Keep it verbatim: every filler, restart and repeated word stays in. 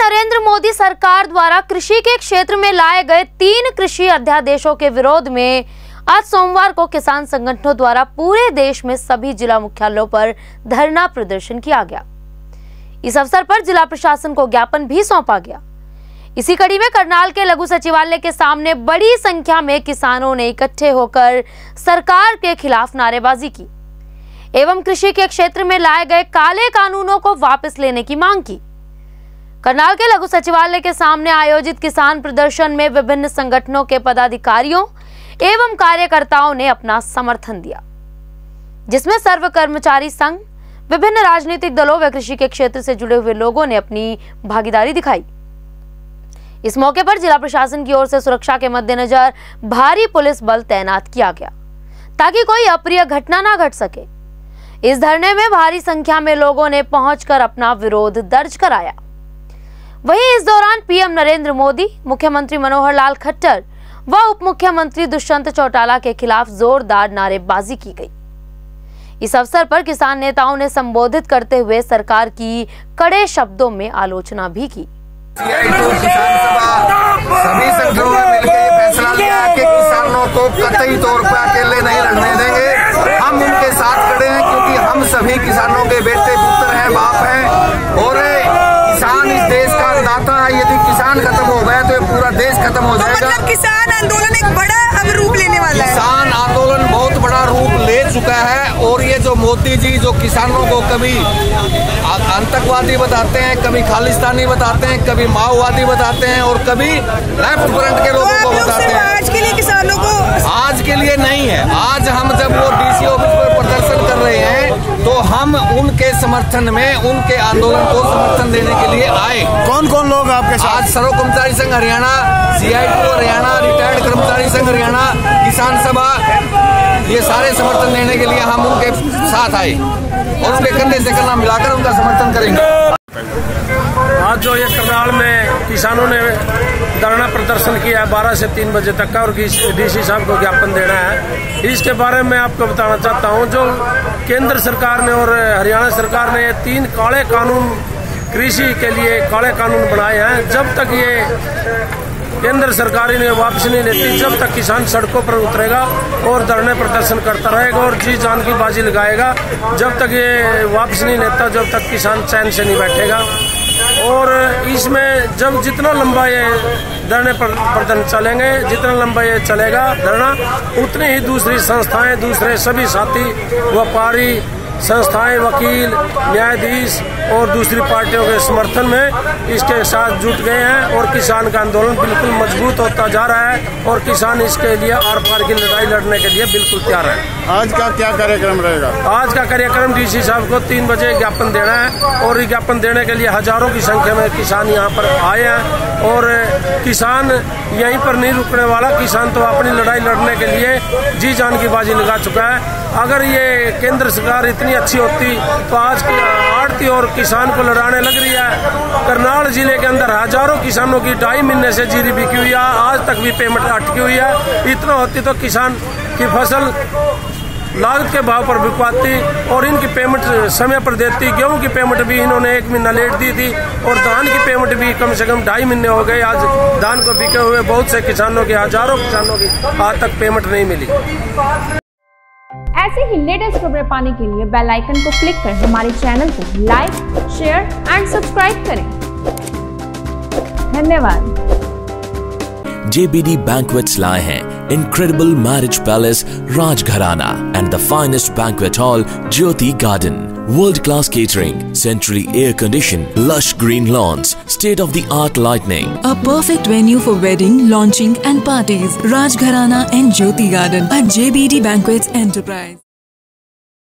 नरेंद्र मोदी सरकार द्वारा कृषि के क्षेत्र में लाए गए तीन कृषि अध्यादेशों के विरोध में आज सोमवार को किसान संगठनों द्वारा पूरे देश में सभी जिला मुख्यालयों पर धरना प्रदर्शन किया गया। इस अवसर पर जिला प्रशासन को ज्ञापन भी सौंपा गया। इसी कड़ी में करनाल के लघु सचिवालय के सामने बड़ी संख्या में किसानों ने इकट्ठे होकर सरकार के खिलाफ नारेबाजी की एवं कृषि के क्षेत्र में लाए गए काले कानूनों को वापस लेने की मांग की। करनाल के लघु सचिवालय के सामने आयोजित किसान प्रदर्शन में विभिन्न संगठनों के पदाधिकारियों एवं कार्यकर्ताओं ने अपना समर्थन दिया, जिसमें सर्व कर्मचारी संघ, विभिन्न राजनीतिक दलों व कृषि के क्षेत्र से जुड़े हुए लोगों ने अपनी भागीदारी दिखाई। इस मौके पर जिला प्रशासन की ओर से सुरक्षा के मद्देनजर भारी पुलिस बल तैनात किया गया ताकि कोई अप्रिय घटना न घट सके। इस धरने में भारी संख्या में लोगों ने पहुंचकर अपना विरोध दर्ज कराया। वहीं इस दौरान पीएम नरेंद्र मोदी, मुख्यमंत्री मनोहर लाल खट्टर व उप मुख्यमंत्री दुष्यंत चौटाला के खिलाफ जोरदार नारेबाजी की गई। इस अवसर पर किसान नेताओं ने संबोधित करते हुए सरकार की कड़े शब्दों में आलोचना भी की। सभी संगठनों ने मिलकर ये फैसला लिया कि किसानों को कतई तौर पर अकेले नहीं रहने देंगे। हम उनके साथ खड़े हैं क्योंकि हम सभी किसानों के बेटे पुत्र हैं, बाप हैं और किसान इस देश का अन्नदाता है। यदि किसान खत्म हो गया तो ये पूरा देश खत्म हो जाएगा। मतलब किसान आंदोलन एक बड़ा अब रूप लेने वाला है। किसान आंदोलन बहुत बड़ा रूप ले चुका है और ये जो मोदी जी जो किसानों को कभी आतंकवादी बताते हैं, कभी खालिस्तानी बताते हैं, कभी माओवादी बताते हैं और कभी लेफ्ट फ्रंट के लोगों को बताते हैं। आज के लिए किसानों को आज के लिए नहीं है। आज हम जब वो डीसी ऑफिस पर प्रदर्शन कर रहे हैं तो हम उनके समर्थन में, उनके आंदोलन को समर्थन देने के लिए आए। कौन कौन लोग आपके साथ? आज सर्व कर्मचारी संघ हरियाणा, सीआईटी हरियाणा, रिटायर्ड कर्मचारी संघ हरियाणा, किसान सभा, ये सारे समर्थन देने के लिए हम उनके साथ आए और उनके कंधे से कंधा मिलाकर उनका समर्थन करेंगे। आज जो ये करनाल में किसानों ने धरना प्रदर्शन किया है बारह से तीन बजे तक का और डीसी साहब को ज्ञापन देना है, इसके बारे में आपको बताना चाहता हूँ। जो केंद्र सरकार ने और हरियाणा सरकार ने तीन काले कानून कृषि के लिए काले कानून बनाए हैं, जब तक ये केंद्र सरकार ने वापस नहीं लेती, जब तक किसान सड़कों पर उतरेगा और धरने प्रदर्शन करता रहेगा और जी जान की बाजी लगाएगा। जब तक ये वापस नहीं लेता, जब तक किसान चैन से नहीं बैठेगा। और इसमें जब जितना लंबा ये धरने प्रदर्शन चलेंगे, जितना लंबा ये चलेगा धरना, उतनी ही दूसरी संस्थाएं, दूसरे सभी साथी, व्यापारी संस्थाएं, वकील, न्यायाधीश और दूसरी पार्टियों के समर्थन में इसके साथ जुट गए हैं और किसान का आंदोलन बिल्कुल मजबूत होता जा रहा है और किसान इसके लिए आर पार की लड़ाई लड़ने के लिए बिल्कुल तैयार है। आज का क्या कार्यक्रम रहेगा? आज का कार्यक्रम डीसी साहब को तीन बजे ज्ञापन देना है और ज्ञापन देने के लिए हजारों की संख्या में किसान यहाँ पर आए हैं और किसान यहीं पर नहीं रुकने वाला। किसान तो अपनी लड़ाई लड़ने के लिए जी जान की बाजी लगा चुका है। अगर ये केंद्र सरकार इतनी अच्छी होती तो आज की आड़ती और किसान को लड़ाने लग रही है। करनाल जिले के अंदर हजारों किसानों की ढाई महीने से जीरी बिकी हुई है, आज तक भी पेमेंट अटकी हुई है। इतना होती तो किसान की फसल लागत के भाव पर बिकवाती और इनकी पेमेंट समय पर देती। गेहूं की पेमेंट भी इन्होंने एक महीना लेट दी थी और धान की पेमेंट भी कम से कम ढाई महीने हो गए। आज धान को बिके हुए बहुत से किसानों की, हजारों किसानों की आज तक पेमेंट नहीं मिली। ऐसे ही लेटेस्ट खबरें पाने के लिए बेल आइकन को क्लिक कर हमारे चैनल को लाइक, शेयर एंड सब्सक्राइब करें। धन्यवाद। J B D Banquets लाए हैं incredible marriage palace Rajgharana and the finest banquet hall Jyoti Garden. World-class catering, centrally air-conditioned, lush green lawns, state-of-the-art lighting. A perfect venue for wedding, launching and parties. Rajgharana and Jyoti Garden at J B D Banquets Enterprise.